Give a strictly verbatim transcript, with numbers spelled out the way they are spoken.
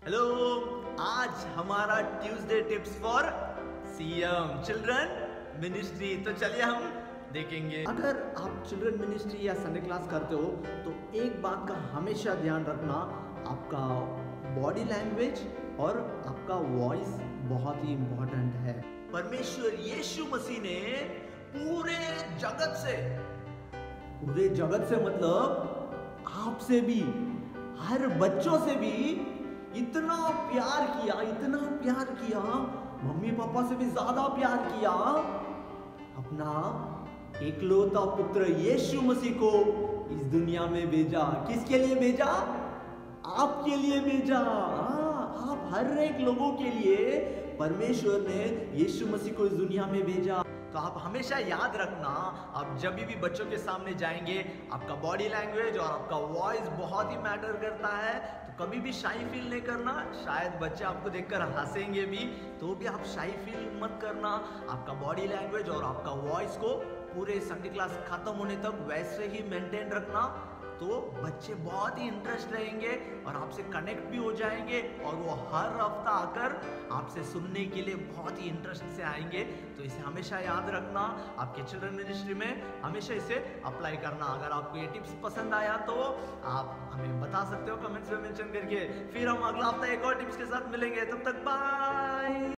Hello, आज हमारा Tuesday tips for CM children ministry. तो चलिए हम देखेंगे। अगर आप चिल्ड्रन मिनिस्ट्री या संडे क्लास करते हो तो एक बात का हमेशा ध्यान रखना, आपका बॉडी लैंग्वेज और आपका वॉइस बहुत ही इंपॉर्टेंट है। परमेश्वर यीशु मसीह ने पूरे जगत से, पूरे जगत से मतलब आपसे भी, हर बच्चों से भी इतना प्यार किया, इतना प्यार किया, मम्मी पापा से भी ज्यादा प्यार किया, अपना एकलौता पुत्र यीशु मसीह को इस दुनिया में भेजा। किसके लिए भेजा? आपके लिए भेजा। हाँ, आप हर एक लोगों के लिए परमेश्वर ने यीशु मसीह को इस दुनिया में भेजा। तो आप हमेशा याद रखना, आप जब भी बच्चों के सामने जाएंगे, आपका बॉडी लैंग्वेज और आपका वॉइस बहुत ही मैटर करता है। तो कभी भी शाई फील नहीं करना। शायद बच्चे आपको देखकर हंसेंगे भी, तो भी आप शाई फील मत करना। आपका बॉडी लैंग्वेज और आपका वॉइस को पूरे संडे क्लास खत्म होने तक वैसे ही मेंटेन रखना। तो बच्चे बहुत ही इंटरेस्ट रहेंगे और आपसे कनेक्ट भी हो जाएंगे और वो हर हफ्ता आकर आपसे सुनने के लिए बहुत ही इंटरेस्ट से आएंगे। तो इसे हमेशा याद रखना, आपके चिल्ड्रन मिनिस्ट्री में हमेशा इसे अप्लाई करना। अगर आपको ये टिप्स पसंद आया तो आप हमें बता सकते हो कमेंट्स में मेंशन करके। फिर हम अगला हफ्ता एक और टिप्स के साथ मिलेंगे। तब तक बाय।